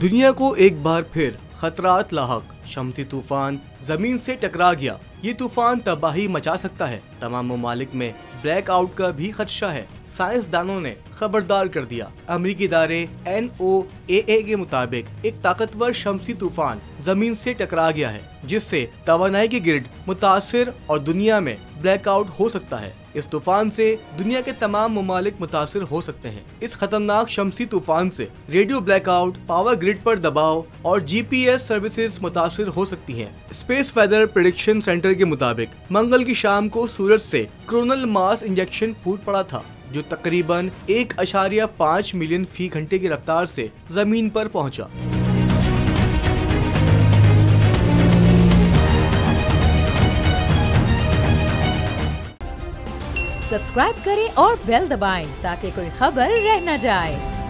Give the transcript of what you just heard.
दुनिया को एक बार फिर खतरात लाहक शम्सी तूफान जमीन से टकरा गया। ये तूफान तबाही मचा सकता है। तमाम ममालिक में ब्लैक आउट का भी खदशा है। साइंसदानों ने खबरदार कर दिया। अमरीकी इदारे NOAA के मुताबिक एक ताकतवर शम्सी तूफान जमीन से टकरा गया है, जिससे तवानाई की ग्रिड मुतासिर और दुनिया में ब्लैकआउट हो सकता है। इस तूफान से दुनिया के तमाम ममालिक मुतासिर हो सकते हैं। इस खतरनाक शम्सी तूफान से रेडियो ब्लैकआउट, पावर ग्रिड पर दबाव और GPS सर्विसेज मुतासिर हो सकती हैं। स्पेस वेदर प्रेडिक्शन सेंटर के मुताबिक मंगल की शाम को सूरज से कोरोनल मास इंजेक्शन फूट पड़ा था, जो तकरीबन 1.5 मिलियन फी घंटे की रफ्तार से जमीन पर पहुंचा। सब्सक्राइब करें और बेल दबाएं ताकि कोई खबर रह न जाए।